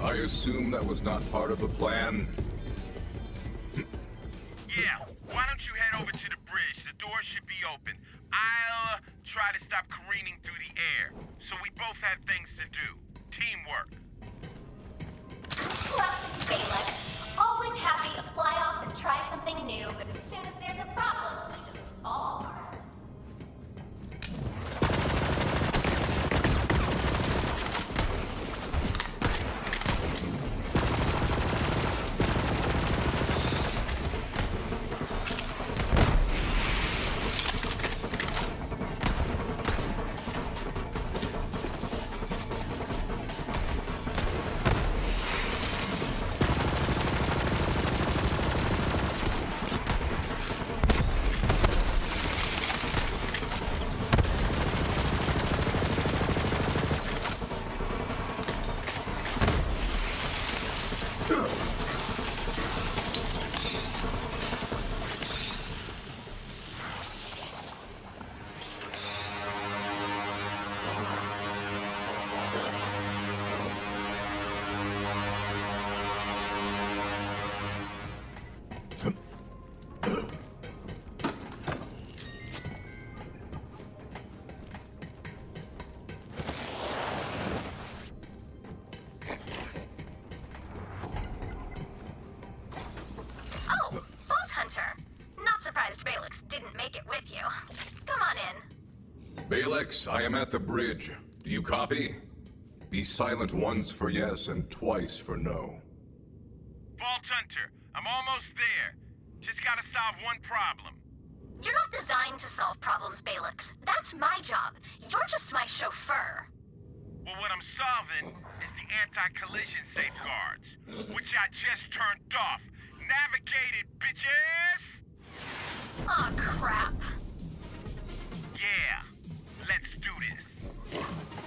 I assume that was not part of the plan? Yeah, why don't you head over to the bridge? The door should be open. I'll try to stop careening through the air, so we both have things to do. Teamwork. Classic Balak. Always happy to fly off and try something new, but as soon as there's a problem, he just falls apart. Balex, I am at the bridge. Do you copy? Be silent once for yes and twice for no. Vault Hunter, I'm almost there. Just gotta solve one problem. You're not designed to solve problems, Balex. That's my job. You're just my chauffeur. Well, what I'm solving is the anti-collision safeguards, which I just turned off. Navigate it, bitches! Aw, crap. Yeah, let's do this.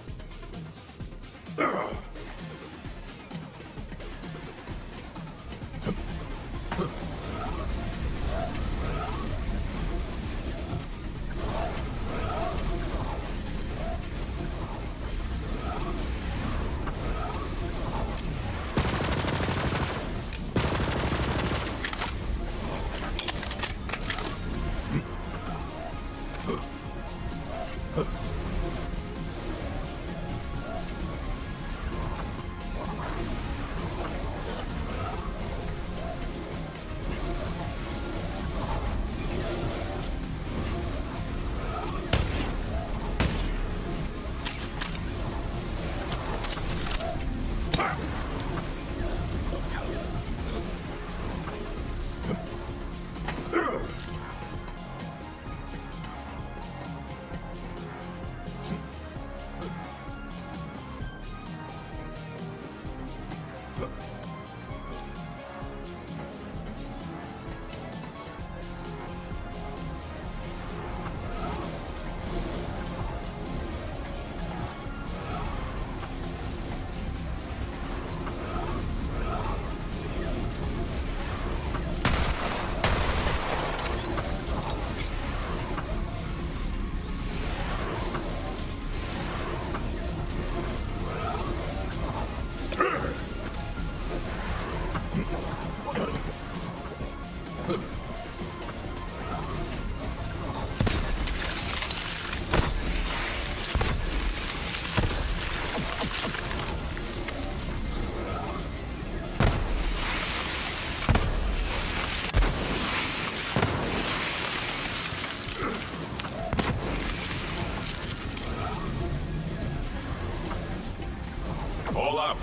All out.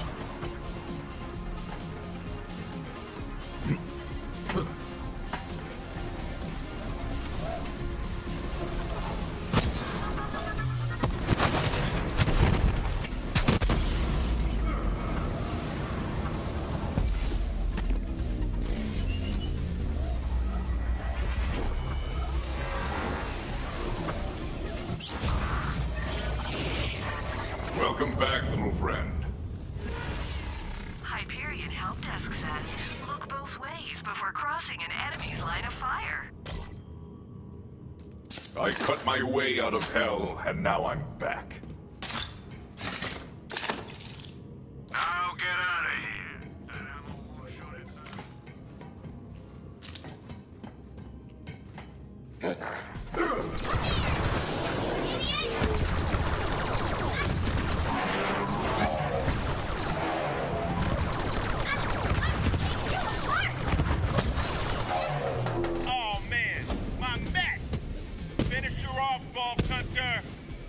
Welcome back, little friend. Hyperion Help Desk says, look both ways before crossing an enemy's line of fire. I cut my way out of hell, and now I'm back. Now get out of here. Vault Hunter!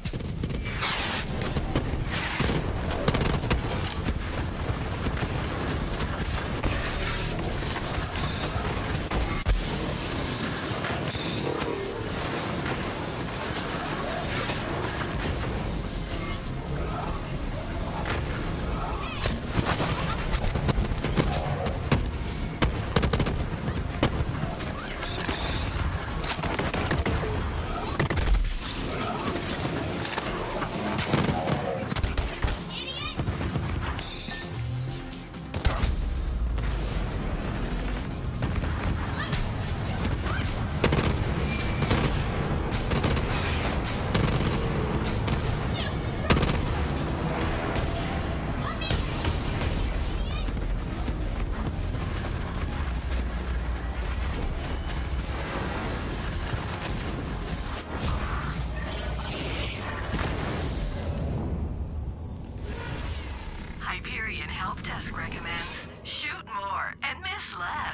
Hyperion Help Desk recommends shoot more and miss less.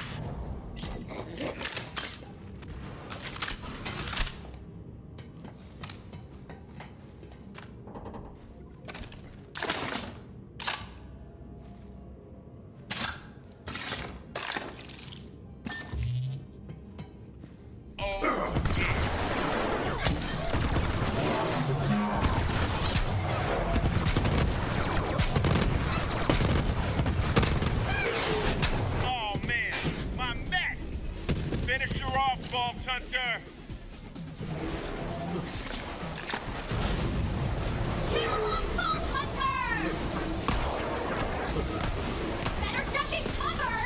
Vault Hunter! Keep along, Vault Hunter! Better duck and cover!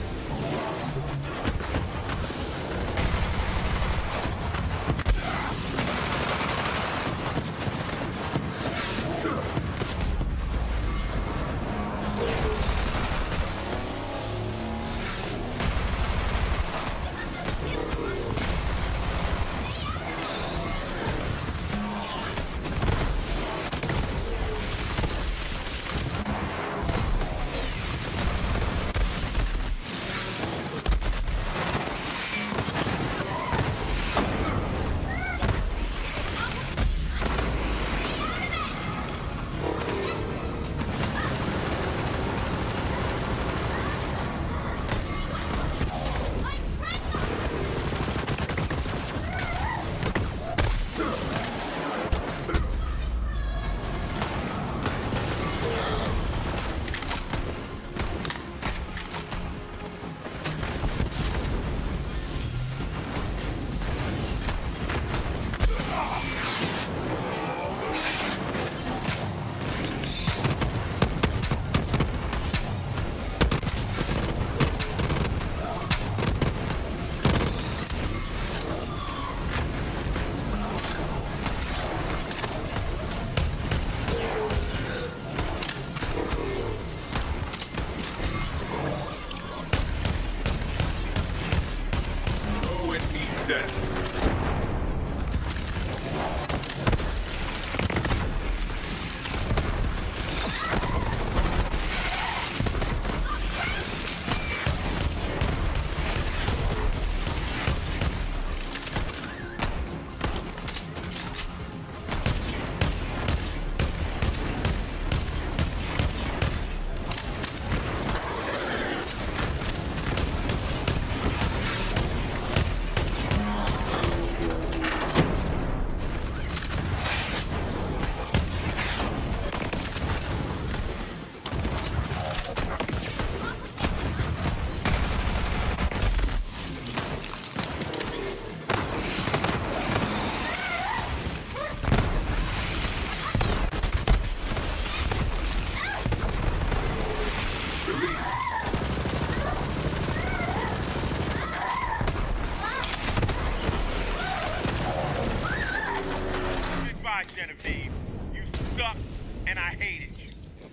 Genevieve. You suck, and I hated you.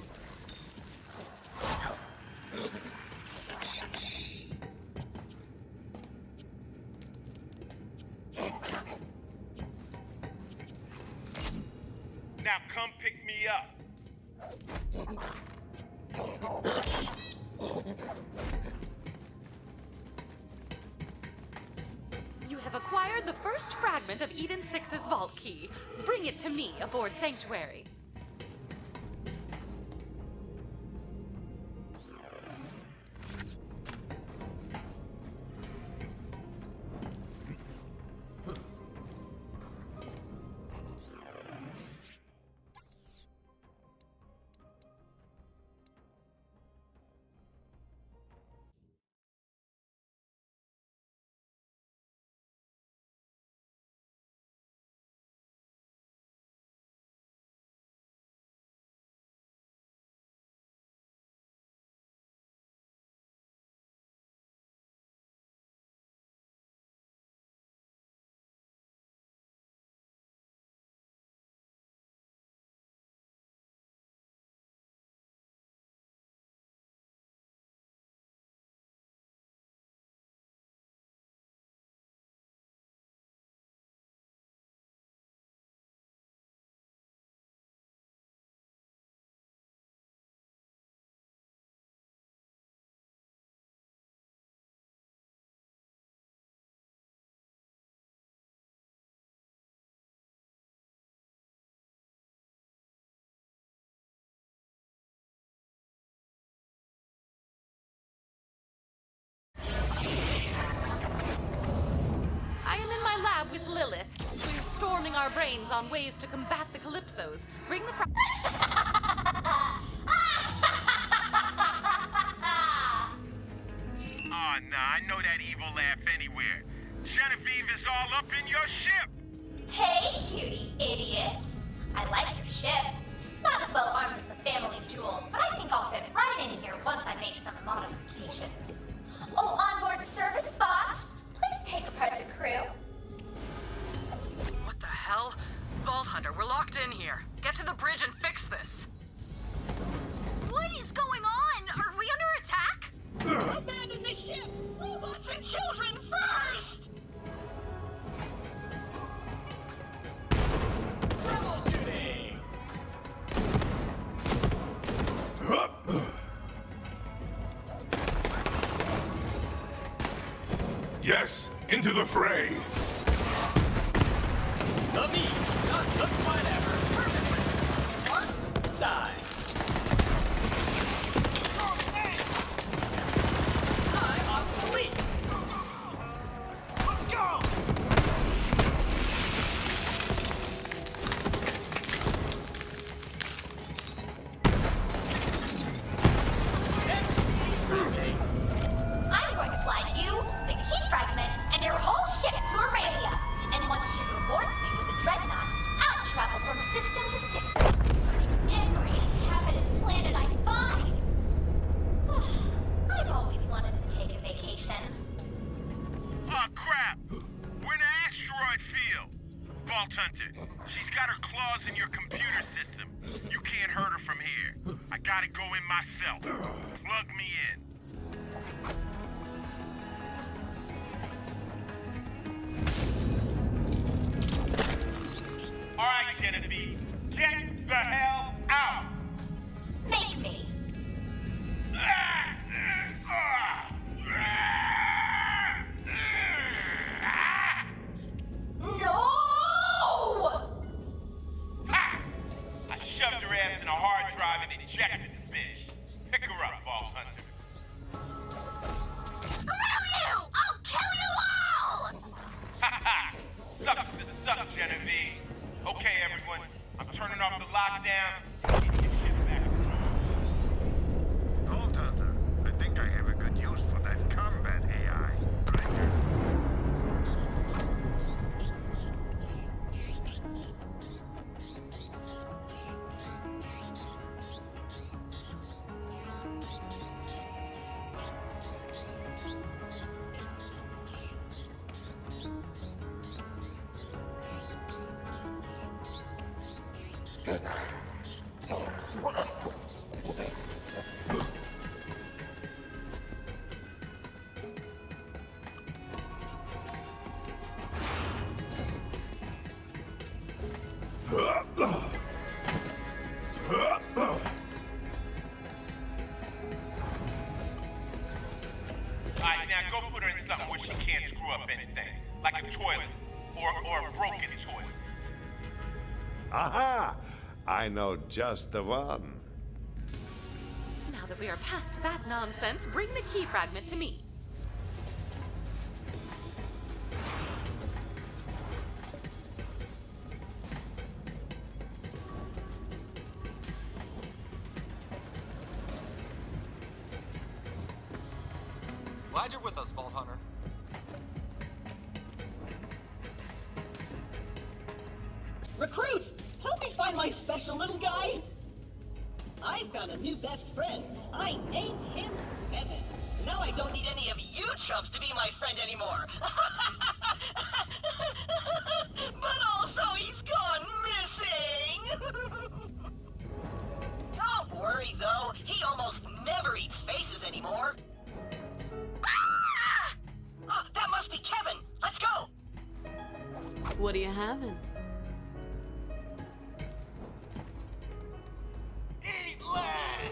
Now come pick me up. You have acquired the first fragment of Eden 6's vault key. Bring it to me aboard Sanctuary. With Lilith, we're storming our brains on ways to combat the Calypsos. Bring the Aw, nah, I know that evil laugh anywhere. Genevieve is all up in your ship! Hey, cutie idiots. I like your ship. Not as well armed as the family jewel, but I think I'll fit right in here once I make some modifications. Oh, onboard service box, please take apart the crew. What the hell? Vault Hunter, we're locked in here. Get to the bridge and fix this. What is going on? Are we under attack? Abandon the ship! Robots and children first! Troubleshooting! Yes, into the fray! The meat, not the whatever. Perfect. Mark, die. I'm obsolete. Let's go. I'm going to fly you, the key fragment, and your whole ship to Aurelia. And once she rewards me with a dreadnought, I'll travel from system to system, destroying every inhabited planet I find. I've always wanted to take a vacation. Oh, crap! We're in an asteroid field! Vault Hunter, she's got her claws in your computer system. You can't hurt her from here. I gotta go in myself. Plug me in. All right, Genevieve, get the hell out! Make me. No! Ha! I shoved her ass in a hard drive and ejected the bitch. Pick her up, Vault Hunter. Screw you! I'll kill you all! Ha ha! Sucks to suck, Genevieve. Okay, everyone, I'm turning off the lockdown. Get your shit back. Vault Hunter, I think I have a good use for that combat AI. Right here. Alright, now go put her in something where she can't screw up anything. Like a Aha! I know just the one. Now that we are past that nonsense, bring the key fragment to me. Glad you're with us, Vault Hunter. Recruit! Help me find my special little guy! I've got a new best friend. I named him Kevin. Now I don't need any of you chumps to be my friend anymore. But also he's gone missing! Don't worry though, he almost never eats faces anymore. Ah! Oh, that must be Kevin! Let's go! What are you having? Eat land!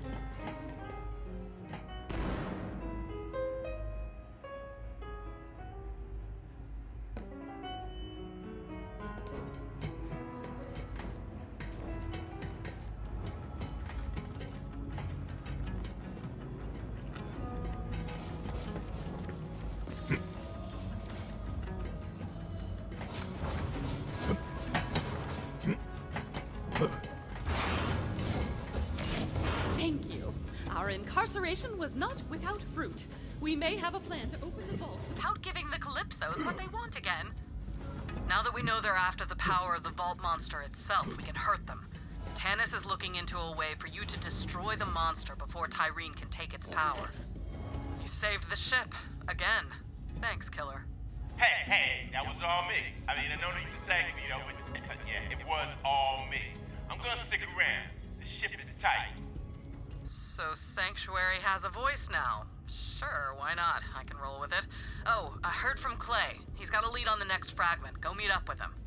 Thank you. Our incarceration was not without fruit. We may have a plan to open the vault without giving the Calypsos what they want again. Now that we know they're after the power of the Vault monster itself, we can hurt them. Tannis is looking into a way for you to destroy the monster before Tyreen can take its power. You saved the ship. Again. Thanks, Killer. Hey, that was all me. I mean, I know that you thanked me, though, but yeah, it was all me. I'm gonna stick around. The ship is tight. So Sanctuary has a voice now. Sure, why not? I can roll with it. Oh, I heard from Clay. He's got a lead on the next fragment. Go meet up with him.